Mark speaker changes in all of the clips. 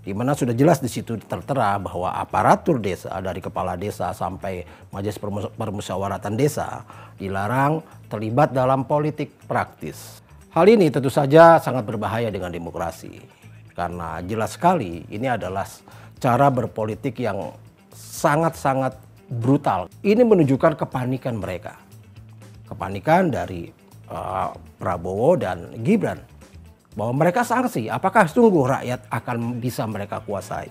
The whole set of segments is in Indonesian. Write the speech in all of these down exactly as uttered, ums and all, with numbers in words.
Speaker 1: di mana sudah jelas di situ tertera bahwa aparatur desa dari kepala desa sampai majelis permusyawaratan desa dilarang terlibat dalam politik praktis. Hal ini tentu saja sangat berbahaya dengan demokrasi karena jelas sekali ini adalah cara berpolitik yang sangat-sangat brutal. Ini menunjukkan kepanikan mereka, kepanikan dari uh, Prabowo dan Gibran. Bahwa mereka sangsi, apakah sungguh rakyat akan bisa mereka kuasai.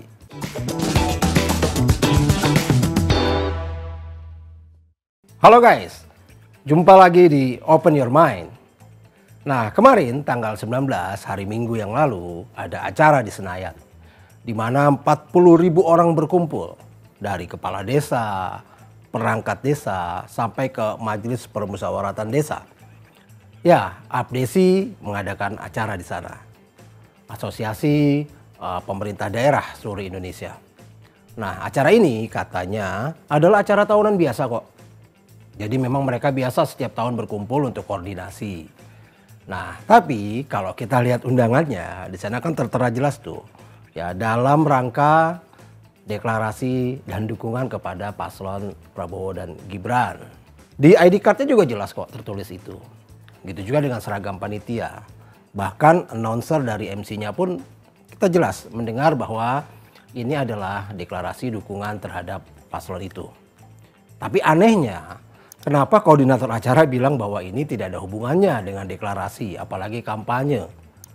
Speaker 1: Halo guys, jumpa lagi di Open Your Mind. Nah, kemarin tanggal sembilan belas hari Minggu yang lalu ada acara di Senayan, di mana empat puluh ribu orang berkumpul dari kepala desa, perangkat desa, sampai ke majelis permusyawaratan desa. Ya, Apdesi mengadakan acara di sana. Asosiasi uh, Pemerintah Daerah seluruh Indonesia. Nah, acara ini katanya adalah acara tahunan biasa kok. Jadi memang mereka biasa setiap tahun berkumpul untuk koordinasi. Nah, tapi kalau kita lihat undangannya, di sana kan tertera jelas tuh. Ya, dalam rangka deklarasi dan dukungan kepada paslon Prabowo dan Gibran. Di I D card-nya juga jelas kok tertulis itu. Gitu juga dengan seragam panitia. Bahkan announcer dari M C-nya pun kita jelas mendengar bahwa ini adalah deklarasi dukungan terhadap paslon itu. Tapi anehnya, kenapa koordinator acara bilang bahwa ini tidak ada hubungannya dengan deklarasi, apalagi kampanye?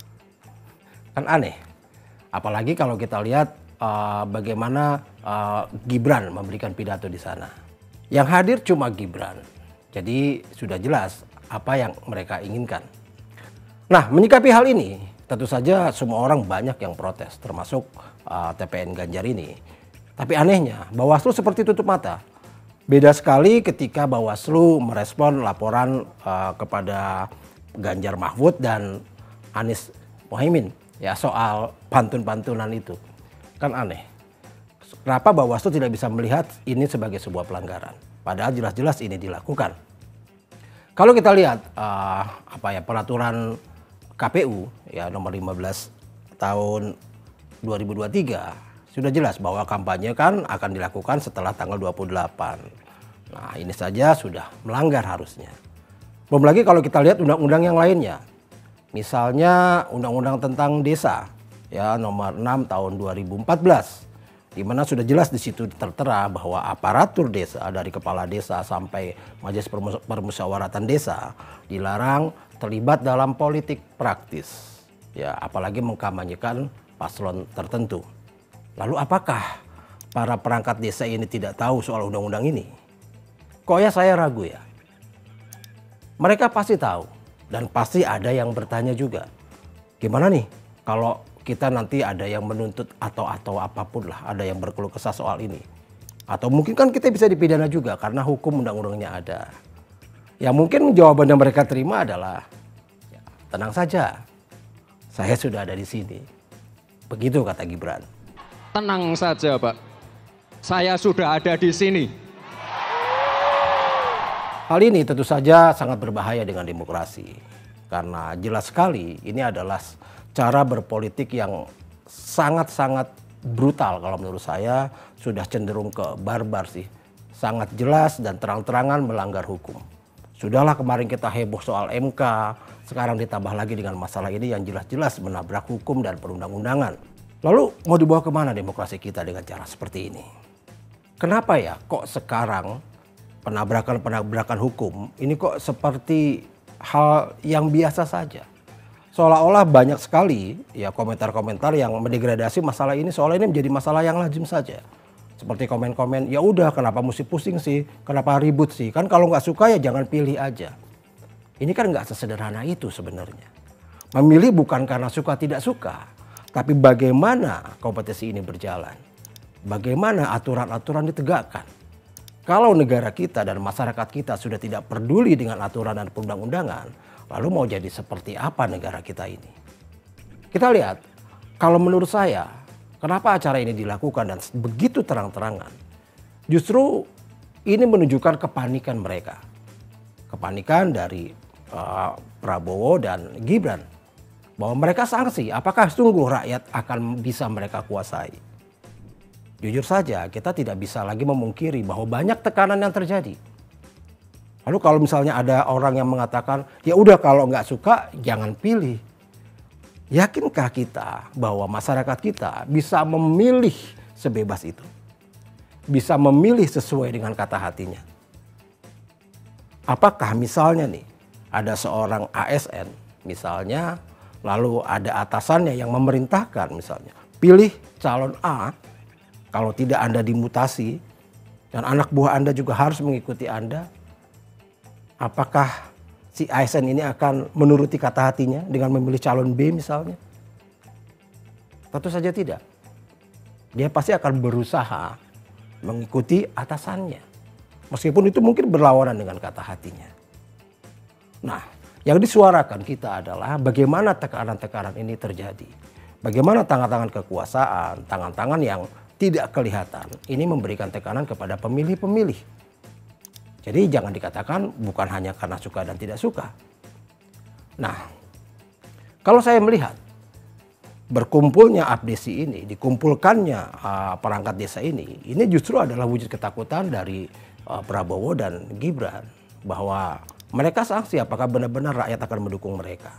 Speaker 1: Kan aneh. Apalagi kalau kita lihat uh, bagaimana uh, Gibran memberikan pidato di sana. Yang hadir cuma Gibran. Jadi sudah jelas apa yang mereka inginkan. Nah, menyikapi hal ini, tentu saja semua orang banyak yang protes, termasuk uh, T P N Ganjar ini. Tapi anehnya, Bawaslu seperti tutup mata. Beda sekali ketika Bawaslu merespon laporan uh, kepada Ganjar Mahfud dan Anies Mohaimin ya soal pantun-pantunan itu. Kan aneh. Kenapa Bawaslu tidak bisa melihat ini sebagai sebuah pelanggaran? Padahal jelas-jelas ini dilakukan. Kalau kita lihat uh, apa ya peraturan K P U ya nomor lima belas tahun dua ribu dua puluh tiga sudah jelas bahwa kampanye kan akan dilakukan setelah tanggal dua puluh delapan. Nah, ini saja sudah melanggar harusnya. Belum lagi kalau kita lihat undang-undang yang lainnya. Misalnya undang-undang tentang desa ya nomor enam tahun dua ribu empat belas. Di mana sudah jelas di situ tertera bahwa aparatur desa dari kepala desa sampai majelis permusyawaratan desa dilarang terlibat dalam politik praktis. Ya, apalagi mengkampanyekan paslon tertentu. Lalu apakah para perangkat desa ini tidak tahu soal undang-undang ini? Kok ya saya ragu ya. Mereka pasti tahu dan pasti ada yang bertanya juga. Gimana nih kalau kita nanti ada yang menuntut atau atau apapun lah, ada yang berkeluh kesah soal ini. Atau mungkin kan kita bisa dipidana juga karena hukum undang-undangnya ada. Ya mungkin jawaban yang mereka terima adalah, ya, tenang saja, saya sudah ada di sini. Begitu kata Gibran.
Speaker 2: Tenang saja Pak, saya sudah ada di sini.
Speaker 1: Hal ini tentu saja sangat berbahaya dengan demokrasi. Karena jelas sekali ini adalah cara berpolitik yang sangat-sangat brutal kalau menurut saya, sudah cenderung ke barbar sih. Sangat jelas dan terang-terangan melanggar hukum. Sudahlah kemarin kita heboh soal M K, sekarang ditambah lagi dengan masalah ini yang jelas-jelas menabrak hukum dan perundang-undangan. Lalu mau dibawa kemana demokrasi kita dengan cara seperti ini? Kenapa ya kok sekarang penabrakan-penabrakan hukum ini kok seperti hal yang biasa saja? Seolah-olah banyak sekali ya komentar-komentar yang mendegradasi masalah ini, seolah ini menjadi masalah yang lazim saja. Seperti komen-komen, ya udah kenapa mesti pusing sih, kenapa ribut sih, kan kalau nggak suka ya jangan pilih aja. Ini kan nggak sesederhana itu sebenarnya. Memilih bukan karena suka tidak suka, tapi bagaimana kompetisi ini berjalan. Bagaimana aturan-aturan ditegakkan. Kalau negara kita dan masyarakat kita sudah tidak peduli dengan aturan dan perundang-undangan, lalu mau jadi seperti apa negara kita ini? Kita lihat, kalau menurut saya, kenapa acara ini dilakukan dan begitu terang-terangan? Justru ini menunjukkan kepanikan mereka. Kepanikan dari uh, Prabowo dan Gibran. bahwa mereka sanksi, apakah sungguh rakyat akan bisa mereka kuasai? Jujur saja, kita tidak bisa lagi memungkiri bahwa banyak tekanan yang terjadi. Lalu kalau misalnya ada orang yang mengatakan, ya udah kalau nggak suka jangan pilih. Yakinkah kita bahwa masyarakat kita bisa memilih sebebas itu? Bisa memilih sesuai dengan kata hatinya? Apakah misalnya nih, ada seorang A S N misalnya, lalu ada atasannya yang memerintahkan misalnya, pilih calon A, kalau tidak Anda dimutasi, dan anak buah Anda juga harus mengikuti Anda. Apakah si A S N ini akan menuruti kata hatinya dengan memilih calon B misalnya? Tentu saja tidak. Dia pasti akan berusaha mengikuti atasannya. Meskipun itu mungkin berlawanan dengan kata hatinya. Nah, yang disuarakan kita adalah bagaimana tekanan-tekanan ini terjadi. Bagaimana tangan-tangan kekuasaan, tangan-tangan yang tidak kelihatan, ini memberikan tekanan kepada pemilih-pemilih. Jadi jangan dikatakan bukan hanya karena suka dan tidak suka. Nah, kalau saya melihat berkumpulnya abdesi ini, dikumpulkannya uh, perangkat desa ini, ini justru adalah wujud ketakutan dari uh, Prabowo dan Gibran. Bahwa mereka sanksi apakah benar-benar rakyat akan mendukung mereka.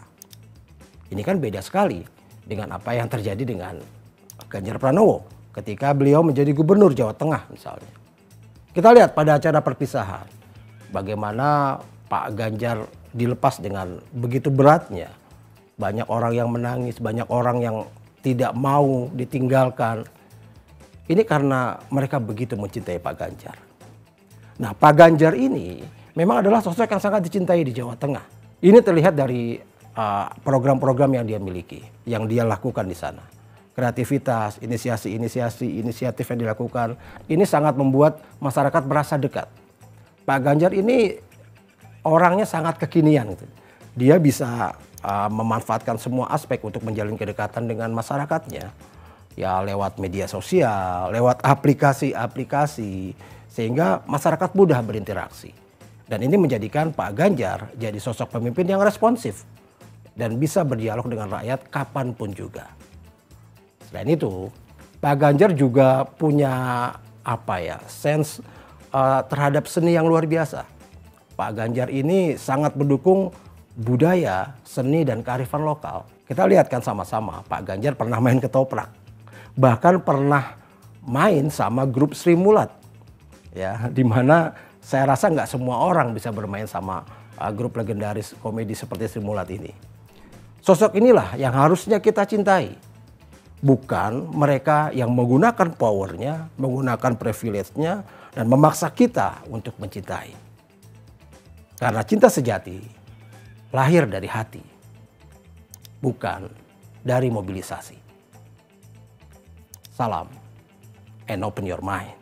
Speaker 1: Ini kan beda sekali dengan apa yang terjadi dengan Ganjar Pranowo ketika beliau menjadi gubernur Jawa Tengah misalnya. Kita lihat pada acara perpisahan bagaimana Pak Ganjar dilepas dengan begitu beratnya. Banyak orang yang menangis, banyak orang yang tidak mau ditinggalkan. Ini karena mereka begitu mencintai Pak Ganjar. Nah, Pak Ganjar ini memang adalah sosok yang sangat dicintai di Jawa Tengah. Ini terlihat dari uh, program-program yang dia miliki, yang dia lakukan di sana. Kreativitas, inisiasi-inisiasi, inisiatif yang dilakukan, ini sangat membuat masyarakat merasa dekat. Pak Ganjar ini orangnya sangat kekinian. Gitu. Dia bisa uh, memanfaatkan semua aspek untuk menjalin kedekatan dengan masyarakatnya. Ya lewat media sosial, lewat aplikasi-aplikasi, sehingga masyarakat mudah berinteraksi. Dan ini menjadikan Pak Ganjar jadi sosok pemimpin yang responsif dan bisa berdialog dengan rakyat kapanpun juga. Selain itu, Pak Ganjar juga punya apa ya, sense uh, terhadap seni yang luar biasa. Pak Ganjar ini sangat mendukung budaya, seni dan kearifan lokal. Kita lihat kan sama-sama, Pak Ganjar pernah main ketoprak, bahkan pernah main sama grup Sri Mulat, ya, di mana saya rasa nggak semua orang bisa bermain sama uh, grup legendaris komedi seperti Sri Mulat ini. Sosok inilah yang harusnya kita cintai. Bukan mereka yang menggunakan powernya, menggunakan privilege-nya, dan memaksa kita untuk mencintai. Karena cinta sejati lahir dari hati, bukan dari mobilisasi. Salam and open your mind.